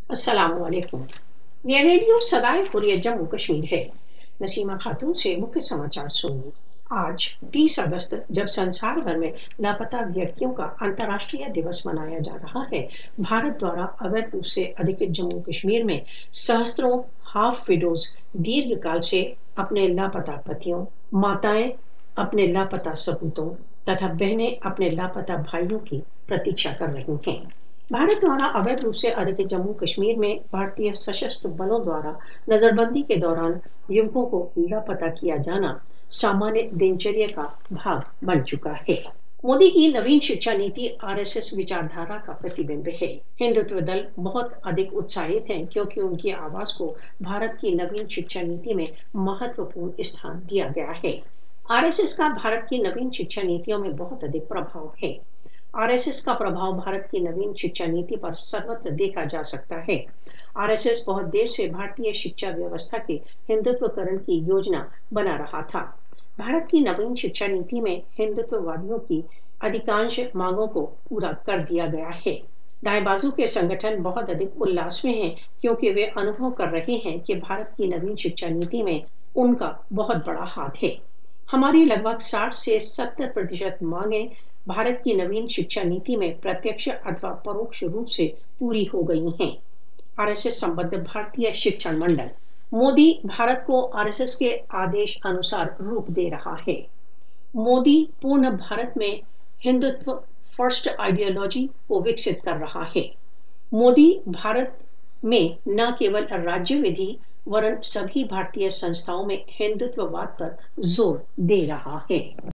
अस्सलामुअलैकुम। ये रेडियो सदाए हुर्रियत जम्मू कश्मीर है। नसीमा खातून से मुख्य समाचार सुनिए। आज 30 अगस्त जब संसार भर में लापता व्यक्तियों का अंतर्राष्ट्रीय दिवस मनाया जा रहा है, भारत द्वारा अवैध रूप से अधिकृत जम्मू कश्मीर में सहस्त्रों हाफ विडोज दीर्घकाल से अपने लापता पतियों, माताएं अपने लापता सपूतों तथा बहनें अपने लापता भाइयों की प्रतीक्षा कर रही हैं। भारत द्वारा अवैध रूप से अधिकृत जम्मू कश्मीर में भारतीय सशस्त्र बलों द्वारा नजरबंदी के दौरान युवकों को लापता किया जाना सामान्य दिनचर्या का भाग बन चुका है। मोदी की नवीन शिक्षा नीति आरएसएस विचारधारा का प्रतिबिंब है। हिंदुत्व दल बहुत अधिक उत्साहित हैं क्योंकि उनकी आवाज को भारत की नवीन शिक्षा नीति में महत्वपूर्ण स्थान दिया गया है। आरएसएस का भारत की नवीन शिक्षा नीतियों में बहुत अधिक प्रभाव है। आरएसएस का प्रभाव भारत की नवीन शिक्षा नीति पर सर्वत्र देखा जा सकता है। आरएसएस बहुत देर से भारतीय शिक्षा व्यवस्था के हिंदुत्वकरण की योजना बना रहा था। भारत की नवीन शिक्षा नीति में हिंदुत्ववादियों की अधिकांश मांगों को पूरा कर दिया गया है। दाएं बाजू के संगठन बहुत अधिक उल्लास में हैं क्योंकि वे अनुभव कर रहे हैं कि भारत की नवीन शिक्षा नीति में उनका बहुत बड़ा हाथ है। हमारी लगभग 60 से 70% मांगे भारत की नवीन शिक्षा नीति में प्रत्यक्ष अथवा परोक्ष रूप से पूरी हो गई हैं। आरएसएस संबद्ध भारतीय शिक्षण मंडल मोदी भारत को आरएसएस के आदेश अनुसार रूप दे रहा है। मोदी पूर्ण भारत में हिंदुत्व फर्स्ट आइडियोलॉजी को विकसित कर रहा है। मोदी भारत में न केवल राज्य विधि वरन सभी भारतीय संस्थाओं में हिंदुत्ववाद पर जोर दे रहा है।